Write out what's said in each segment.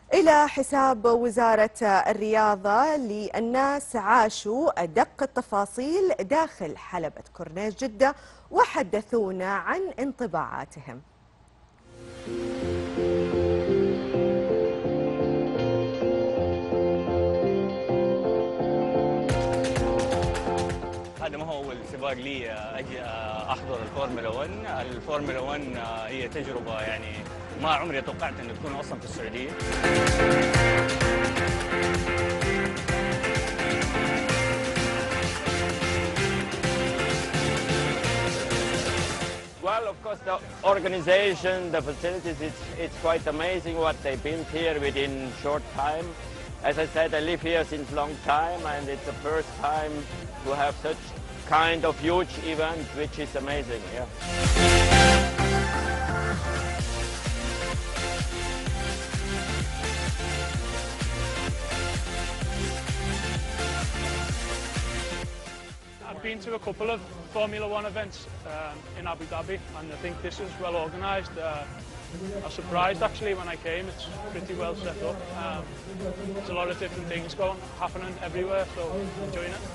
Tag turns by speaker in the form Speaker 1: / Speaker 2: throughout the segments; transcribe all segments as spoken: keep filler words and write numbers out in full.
Speaker 1: إلى حساب وزارة الرياضة للناس عاشوا أدق التفاصيل داخل حلبة كورنيش جدة وحدثونا عن انطباعاتهم.
Speaker 2: هذا ما هو أول سباق لي أجي أحضر الفورمولا واحد. الفورمولا واحد هي تجربة يعني ما عمري توقعت أن تكون أصلا في السعودية.
Speaker 3: Well, of course, the organization, the facilities, it's, it's quite amazing what they built here within short time. As I said, I live here since long time, and it's the first time to have such kind of huge event, which is amazing. Yeah.
Speaker 4: I've been to a couple of Formula One events um, in Abu Dhabi, and I think this is well organised. Uh, I was surprised actually when I came. It's pretty well set up. Um, there's a lot of different things going, happening everywhere, so I'm enjoying it.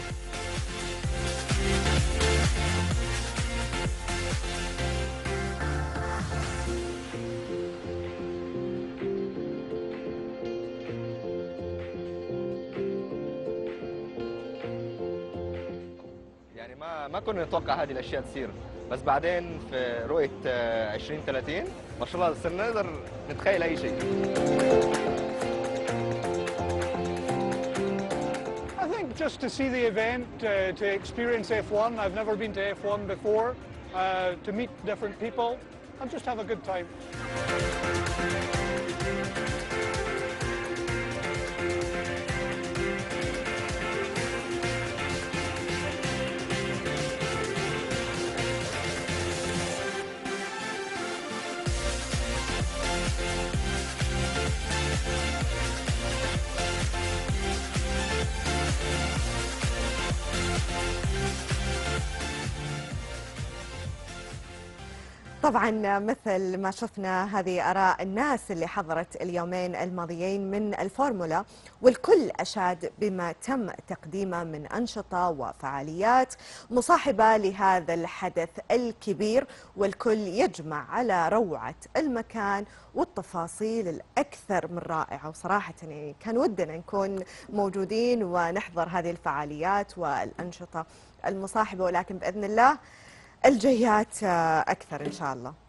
Speaker 5: يعني ما ما كنا نتوقع هذه الاشياء تصير، بس بعدين في رؤيه عشرين ثلاثين ما شاء الله صرنا نقدر نتخيل اي شيء.
Speaker 4: I think just to see the event, uh, to experience F one. I've never been to F one before. Uh, to meet different people and just have a good time.
Speaker 1: طبعا مثل ما شفنا هذه آراء الناس اللي حضرت اليومين الماضيين من الفورمولا، والكل أشاد بما تم تقديمه من أنشطة وفعاليات مصاحبة لهذا الحدث الكبير، والكل يجمع على روعة المكان والتفاصيل الأكثر من رائعة. وصراحة يعني كان ودنا نكون موجودين ونحضر هذه الفعاليات والأنشطة المصاحبة، ولكن بإذن الله الجيات أكثر إن شاء الله.